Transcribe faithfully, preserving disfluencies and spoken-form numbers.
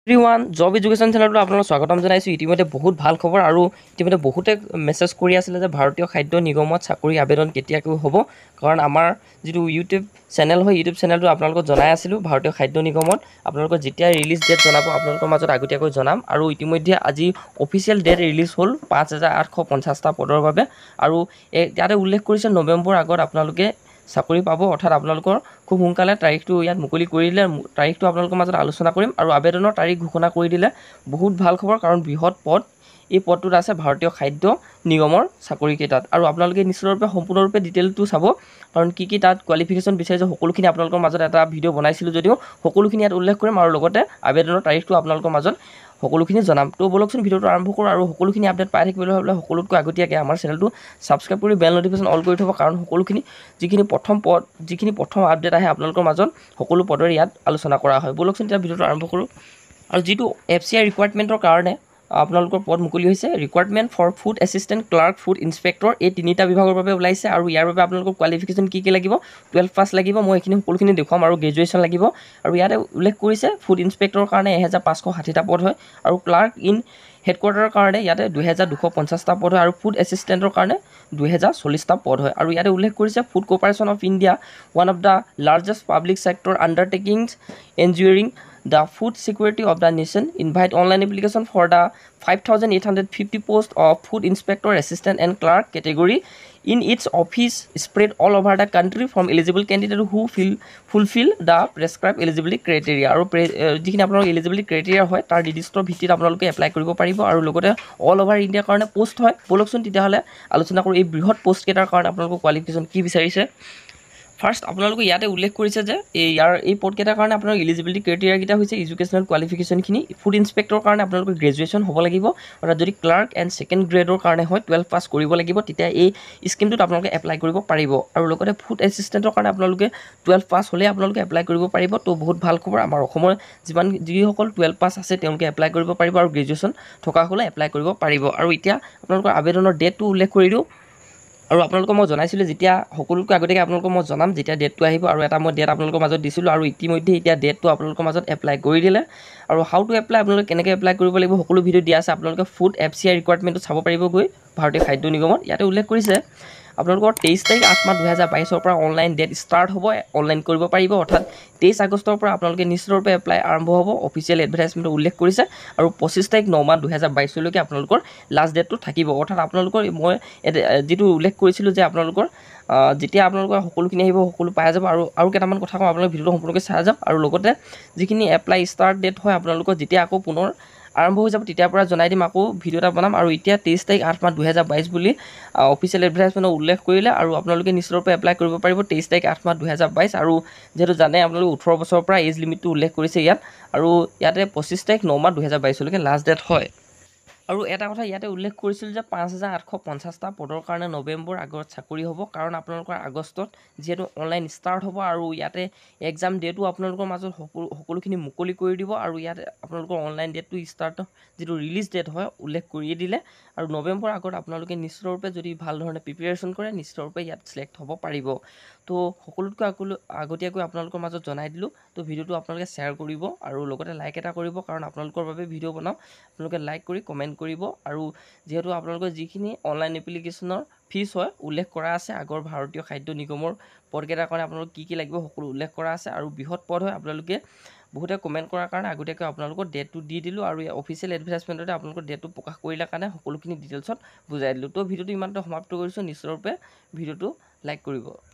Everyone job education চেনেলটো আপোনালোকক স্বাগতম জনাইছোঁ। ইতিমধ্যে বহুত ভাল খবৰ আৰু ইতিমধ্যে বহুতে মেছেজ কৰি আছিলে যে ভাৰতীয় খাদ্য নিগমত চাকৰি আবেদন কেতিয়াকৈ হ'ব, কাৰণ আমাৰ যিটো ইউটিউব চেনেল হয় ইউটিউব চেনেলটো আপোনালোকক জনাই আছিলোঁ ভাৰতীয় খাদ্য নিগমত আপোনালোকৰ যেতিয়া ৰিলিজ ডেট জনাব আপোনালোকৰ মাজত আগতীয়াকৈ জনাম। আৰু ইতিমধ্যে আজি অফিচিয়েল ডেট ৰিলিজ হ'ল পাঁচ হাজাৰ আঠশ পঞ্চাছটা পদৰ বাবে, আৰু ইয়াতে উল্লেখ কৰিছে নৱেম্বৰ আগত আপোনালোকে চাকৰি পাব, অৰ্থাৎ আপোনালোকৰ খুব সোনকালে তাৰিখটো ইয়াত মুকলি কৰি দিলে। তাৰিখটো আপোনালোকৰ মাজত আলোচনা কৰিম আৰু আবেদনৰ তাৰিখ ঘোষণা কৰি দিলে বহুত ভাল খবৰ, কাৰণ বৃহৎ পদ এই পদটোত আছে ভাৰতীয় খাদ্য নিগমৰ চাকৰিকেইটাত। আৰু আপোনালোকে নিশ্চিতৰূপে সম্পূৰ্ণৰূপে ডিটেইলটো চাব, কাৰণ কি কি তাত কোৱালিফিকেশ্যন বিচাৰিছে সকলোখিনি আপোনালোকৰ মাজত এটা ভিডিঅ' বনাইছিলোঁ যদিও সকলোখিনি ইয়াত উল্লেখ কৰিম, আৰু লগতে আবেদনৰ তাৰিখটো আপোনালোকৰ মাজত সকলোখিনি জনাম। তো বলকচোন ভিডিঅ'টো আৰম্ভ কৰোঁ, আৰু সকলোখিনি আপডেট পাই থাকিবলৈ হ'লে সকলোতকৈ আগতীয়াকৈ আমাৰ চেনেলটো ছাবস্ক্ৰাইব কৰি বেল নটিফিকেশ্যন অল কৰি থ'ব, কাৰণ সকলোখিনি যিখিনি প্ৰথম পদ যিখিনি প্ৰথম আপডেট আহে আপোনালোকৰ মাজত সকলো পদৰ ইয়াত আলোচনা কৰা হয়। বলকচোন এতিয়া ভিডিঅ'টো আৰম্ভ কৰোঁ। আৰু যিটো এফ চি আই ৰিকুৱাৰমেণ্টৰ কাৰণে আপোনালোকৰ পদ মুকলি হৈছে, requirement for food assistant, clerk, food inspector, এই তিনিটা বিভাগৰ বাবে ওলাইছে। আৰু ইয়াৰ বাবে আপোনালোকৰ কোৱালিফিকেশ্যন কি কি লাগিব, টুৱেলভ পাছ লাগিব, মই এইখিনি সকলোখিনি দেখুৱাম, আৰু গ্ৰেজুৱেশ্যন লাগিব। আৰু ইয়াতে উল্লেখ কৰিছে ফুড ইনস্পেক্টৰৰ কাৰণে এহেজাৰ পাঁচশ ষাঠিটা পদ হয়, আৰু ক্লাৰ্ক ইন হেডকোৱাৰ্টাৰৰ কাৰণে ইয়াতে দুহেজাৰ দুশ পঞ্চাছটা পদ হয়, আৰু ফুড এছিষ্টেণ্টৰ কাৰণে দুহেজাৰ চল্লিছটা পদ হয়। আৰু ইয়াতে উল্লেখ কৰিছে food corporation of India, one of the largest public sector undertakings ensuring the food security of the nation, invite online application for the five thousand eight hundred fifty post of food inspector, assistant and clerk category in its office spread all over the country from eligible candidate who fill, fulfill the prescribed eligibility criteria. আৰু যিখিনি আপোনালোকৰ eligibility criteria হয় তাৰ নিৰ্দিষ্ট ভিত্তিত আপোনালোকে apply কৰিব পাৰিব, আৰু লগতে অল অভাৰ ইণ্ডিয়াৰ কাৰণে পোষ্ট হয়। বলকচোন তেতিয়াহ'লে আলোচনা কৰোঁ এই বৃহৎ পোষ্টকেইটাৰ কাৰণে আপোনালোকৰ কোৱালিফিকেশ্যন কি বিচাৰিছে। ফাৰ্ষ্ট আপোনালোকে ইয়াতে উল্লেখ কৰিছে যে এই ইয়াৰ এই পদকেইটাৰ কাৰণে আপোনাৰ এলিজিবিলিটি ক্ৰাইটেৰিয়াকেইটা হৈছে এডুকেশ্যনেল কোৱালিফিকেশ্যনখিনি। ফুড ইনস্পেক্টৰৰ কাৰণে আপোনালোকৰ গ্ৰেজুৱেশ্যন হ'ব লাগিব, অৰ্থাৎ যদি ক্লাৰ্ক এণ্ড ছেকেণ্ড গ্ৰেডৰ কাৰণে হয় টুৱেলভ পাছ কৰিব লাগিব, তেতিয়া এই স্কিমটোত আপোনালোকে এপ্লাই কৰিব পাৰিব। আৰু লগতে ফুড এছিষ্টেণ্টৰ কাৰণে আপোনালোকে টুৱেলভ পাছ হ'লে আপোনালোকে এপ্লাই কৰিব পাৰিব। তো বহুত ভাল খবৰ, আমাৰ অসমৰ যিমান যিসকল টুৱেলভ পাছ আছে তেওঁলোকে এপ্লাই কৰিব পাৰিব, আৰু গ্ৰেজুৱেশ্যন থকা হ'লে এপ্লাই কৰিব পাৰিব। আৰু এতিয়া আপোনালোকৰ আবেদনৰ ডেটটো উল্লেখ কৰি দিওঁ। আৰু আপোনালোকক মই জনাইছিলোঁ যেতিয়া সকলোতকৈ আগতীয়াকৈ আপোনালোকক মই জনাম যেতিয়া ডেটটো আহিব, আৰু এটা মই ডেট আপোনালোকৰ মাজত দিছিলোঁ, আৰু ইতিমধ্যে এতিয়া ডেটটো আপোনালোকৰ মাজত এপ্লাই কৰি দিলে। আৰু হাউ টু এপ্লাই আপোনালোকে কেনেকৈ এপ্লাই কৰিব লাগিব সকলো ভিডিঅ' দিয়া আছে, আপোনালোকে ফুড এফ চি আই ৰিকুৱাৰমেণ্টটো চাব পাৰিব গৈ ভাৰতীয় খাদ্য নিগমত। ইয়াতে উল্লেখ কৰিছে আপোনালোকৰ তেইছ তাৰিখ আঠ মাহ দুহেজাৰ বাইছৰ পৰা অনলাইন ডেট ষ্টাৰ্ট হ'ব, অনলাইন কৰিব পাৰিব, অৰ্থাৎ তেইছ আগষ্টৰ পৰা আপোনালোকে নিশ্চিতৰূপে এপ্লাই আৰম্ভ হ'ব, অফিচিয়েল এডভাৰটাইজমেণ্টত উল্লেখ কৰিছে। আৰু পঁচিছ তাৰিখ ন মাহ দুহেজাৰ বাইছলৈকে আপোনালোকৰ লাষ্ট ডেটটো থাকিব, অৰ্থাৎ আপোনালোকৰ মই যিটো উল্লেখ কৰিছিলোঁ যে আপোনালোকৰ যেতিয়া আপোনালোকৰ সকলোখিনি আহিব সকলো পাই যাব। আৰু আৰু কেইটামান কথা কওঁ, আপোনালোকে ভিডিঅ'টো সম্পূৰ্ণকৈ চাই যাওক। আৰু লগতে যিখিনি এপ্লাই ষ্টাৰ্ট ডেট হয় আপোনালোকৰ যেতিয়া আকৌ পুনৰ আৰম্ভ হৈ যাব তেতিয়াৰ পৰা জনাই দিম, আকৌ ভিডিঅ' এটা বনাম। আৰু এতিয়া তেইছ তাৰিখ আঠ মাহ দুহেজাৰ বাইছ বুলি অফিচিয়েল এডভাৰটাইজমেণ্টত উল্লেখ কৰিলে, আৰু আপোনালোকে নিশ্চিতৰূপে এপ্লাই কৰিব পাৰিব তেইছ তাৰিখ আঠ মাহ দুহেজাৰ বাইছ। আৰু যিহেতু জানে আপোনালোকে ওঠৰ বছৰৰ পৰা এজ লিমিটটো উল্লেখ কৰিছে ইয়াত, আৰু ইয়াতে পঁচিছ তাৰিখ ন মাহ দুহেজাৰ বাইছলৈকে লাষ্ট ডেট হয়। আৰু এটা কথা ইয়াতে উল্লেখ কৰিছিল যে পাঁচ হাজাৰ আঠশ পঞ্চাছটা পদৰ কাৰণে নৱেম্বৰ আগত চাকৰি হ'ব, কাৰণ আপোনালোকৰ আগষ্টত যিহেতু অনলাইন ষ্টাৰ্ট হ'ব, আৰু ইয়াতে এক্সাম ডেটো আপোনালোকৰ মাজত সকলো সকলোখিনি মুকলি কৰি দিব। আৰু ইয়াত আপোনালোকৰ অনলাইন ডেটটো ষ্টাৰ্ট যিটো ৰিলিজ ডেট হয় উল্লেখ কৰিয়ে দিলে, আৰু নৱেম্বৰ আগত আপোনালোকে নিশ্চিতৰূপে যদি ভাল ধৰণে প্ৰিপেৰেশ্যন কৰে নিশ্চিতৰূপে ইয়াত চিলেক্ট হ'ব পাৰিব। তো সকলোতকৈ আগলৈ আগতীয়াকৈ আপোনালোকৰ মাজত জনাই দিলোঁ। তো ভিডিঅ'টো আপোনালোকে শ্বেয়াৰ কৰিব, আৰু লগতে লাইক এটা কৰিব, কাৰণ আপোনালোকৰ বাবে ভিডিঅ' বনাওঁ, আপোনালোকে লাইক কৰি কমেণ্ট কৰিব। আৰু যিহেতু আপোনালোকৰ যিখিনি অনলাইন এপ্লিকেশ্যনৰ ফিজ হয় উল্লেখ কৰা আছে, আগৰ ভাৰতীয় খাদ্য নিগমৰ পদকেইটাৰ কাৰণে আপোনালোক কি কি লাগিব সকলো উল্লেখ কৰা আছে, আৰু বৃহৎ পদ হয়। আপোনালোকে বহুতে কমেণ্ট কৰাৰ কাৰণে আগতীয়াকৈ আপোনালোকৰ ডেটটো দি দিলোঁ, আৰু অফিচিয়েল এডভাৰটাইজমেণ্টতে আপোনালোকৰ ডেটটো প্ৰকাশ কৰিলে কাৰণে সকলোখিনি ডিটেইলছত বুজাই দিলোঁ। তো ভিডিঅ'টো ইমানতে সমাপ্ত কৰিছোঁ, নিশ্চিতৰূপে ভিডিঅ'টো লাইক কৰিব।